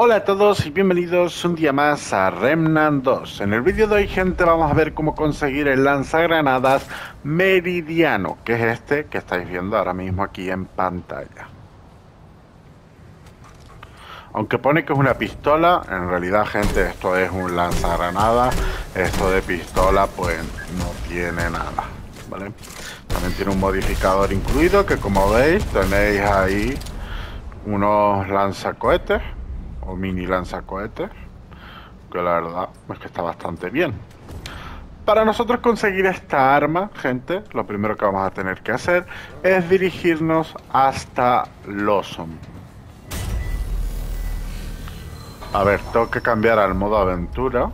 Hola a todos y bienvenidos un día más a Remnant 2. En el vídeo de hoy, gente, vamos a ver cómo conseguir el lanzagranadas Meridiano, que es este que estáis viendo ahora mismo aquí en pantalla. Aunque pone que es una pistola, en realidad, gente, esto es un lanzagranadas. Esto de pistola pues no tiene nada, ¿vale? También tiene un modificador incluido que, como veis, tenéis ahí unos lanzacohetes o mini lanzacohetes, que la verdad es que está bastante bien. Para nosotros conseguir esta arma, gente, lo primero que vamos a tener que hacer es dirigirnos hasta Lawson. A ver, tengo que cambiar al modo aventura.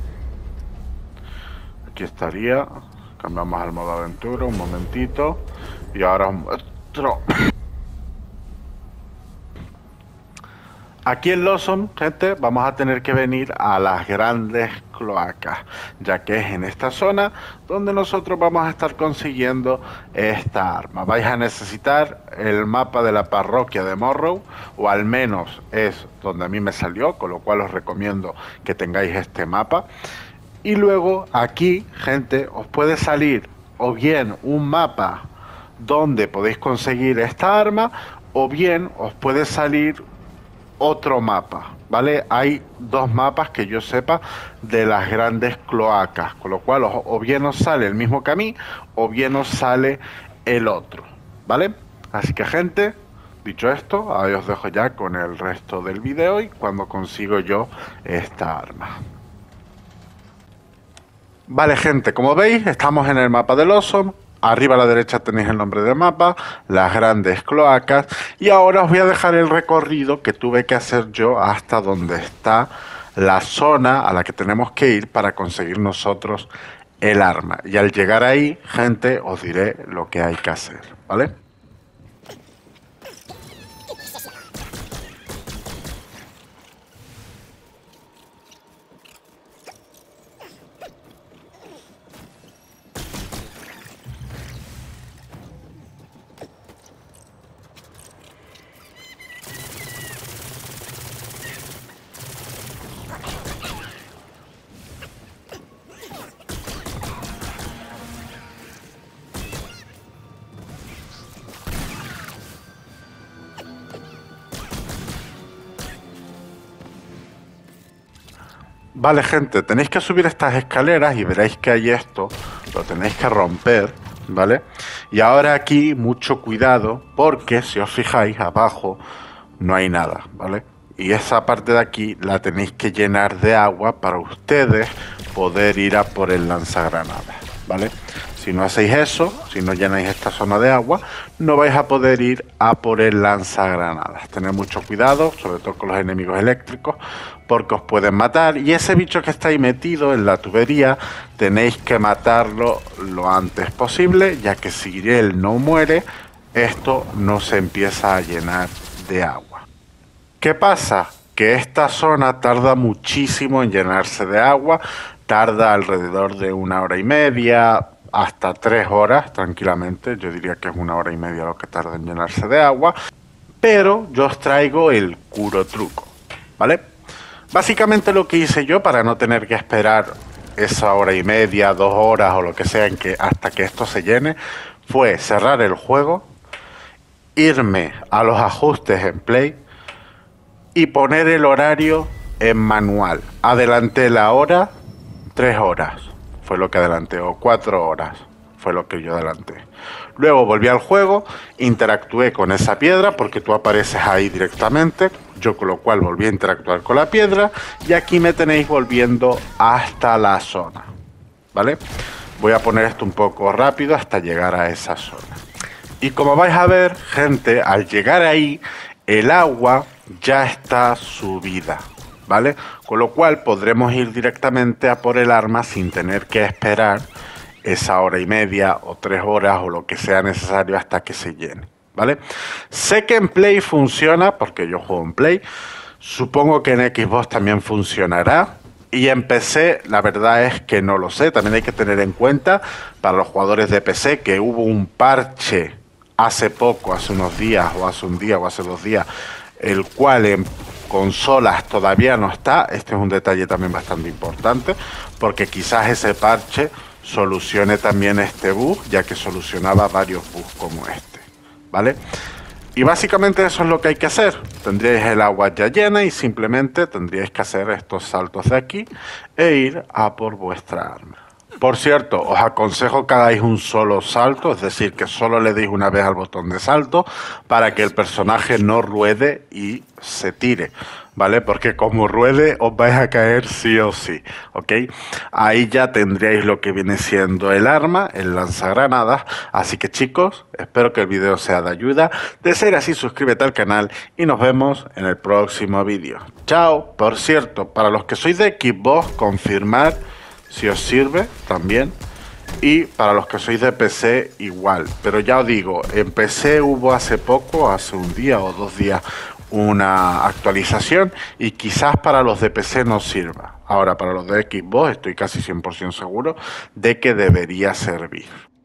Aquí estaría. Cambiamos al modo aventura, un momentito. Y ahora os muestro. Aquí en Lawson, gente, vamos a tener que venir a las grandes cloacas, ya que es en esta zona donde nosotros vamos a estar consiguiendo esta arma. Vais a necesitar el mapa de la parroquia de Morrow, o al menos es donde a mí me salió, con lo cual os recomiendo que tengáis este mapa. Y luego aquí, gente, os puede salir o bien un mapa donde podéis conseguir esta arma, o bien os puede salir otro mapa, ¿vale? Hay dos mapas que yo sepa de las grandes cloacas, con lo cual o bien os sale el mismo que a mí, o bien os sale el otro, ¿vale? Así que, gente, dicho esto, ahí os dejo ya con el resto del video y cuando consigo yo esta arma. Vale, gente, como veis, estamos en el mapa de Lawson. Arriba a la derecha tenéis el nombre del mapa, las grandes cloacas, y ahora os voy a dejar el recorrido que tuve que hacer yo hasta donde está la zona a la que tenemos que ir para conseguir nosotros el arma. Y al llegar ahí, gente, os diré lo que hay que hacer, ¿vale? Vale, gente, tenéis que subir estas escaleras y veréis que hay esto, lo tenéis que romper, ¿vale? Y ahora aquí, mucho cuidado, porque si os fijáis, abajo no hay nada, ¿vale? Y esa parte de aquí la tenéis que llenar de agua para ustedes poder ir a por el lanzagranadas, ¿vale? Si no hacéis eso, si no llenáis esta zona de agua, no vais a poder ir a por el lanzagranadas. Tened mucho cuidado, sobre todo con los enemigos eléctricos, porque os pueden matar. Y ese bicho que está ahí metido en la tubería, tenéis que matarlo lo antes posible, ya que si él no muere, esto no se empieza a llenar de agua. ¿Qué pasa? Que esta zona tarda muchísimo en llenarse de agua, tarda alrededor de 1 hora y media, hasta 3 horas tranquilamente. Yo diría que es 1 hora y media lo que tarda en llenarse de agua, pero yo os traigo el curo truco, ¿vale? Básicamente lo que hice yo para no tener que esperar esa 1 hora y media, 2 horas o lo que sea hasta que esto se llene, fue cerrar el juego, irme a los ajustes en Play y poner el horario en manual. Adelanté la hora 3 horas, fue lo que adelanté, o 4 horas, fue lo que yo adelanté. Luego volví al juego, interactué con esa piedra, porque tú apareces ahí directamente, yo con lo cual volví a interactuar con la piedra, y aquí me tenéis volviendo hasta la zona, ¿vale? Voy a poner esto un poco rápido hasta llegar a esa zona. Y como vais a ver, gente, al llegar ahí, el agua ya está subida, ¿vale? Con lo cual podremos ir directamente a por el arma sin tener que esperar esa 1 hora y media o 3 horas o lo que sea necesario hasta que se llene, ¿vale? Sé que en Play funciona, porque yo juego en Play, supongo que en Xbox también funcionará, y en PC la verdad es que no lo sé. También hay que tener en cuenta para los jugadores de PC que hubo un parche hace poco, hace unos días, o hace un día, o hace 2 días, el cual consolas todavía no está. Este es un detalle también bastante importante, porque quizás ese parche solucione también este bug, ya que solucionaba varios bugs como este, ¿vale? Y básicamente eso es lo que hay que hacer. Tendríais el agua ya llena y simplemente tendríais que hacer estos saltos de aquí e ir a por vuestra arma. Por cierto, os aconsejo que hagáis un solo salto, es decir, que solo le deis una vez al botón de salto para que el personaje no ruede y se tire, ¿vale? Porque como ruede os vais a caer sí o sí, ¿ok? Ahí ya tendríais lo que viene siendo el arma, el lanzagranadas. Así que chicos, espero que el video sea de ayuda. De ser así, suscríbete al canal y nos vemos en el próximo vídeo. ¡Chao! Por cierto, para los que sois de Xbox, confirmar si os sirve también, y para los que sois de PC igual, pero ya os digo, en PC hubo hace poco, hace un día o 2 días, una actualización y quizás para los de PC no sirva. Ahora para los de Xbox estoy casi 100% seguro de que debería servir.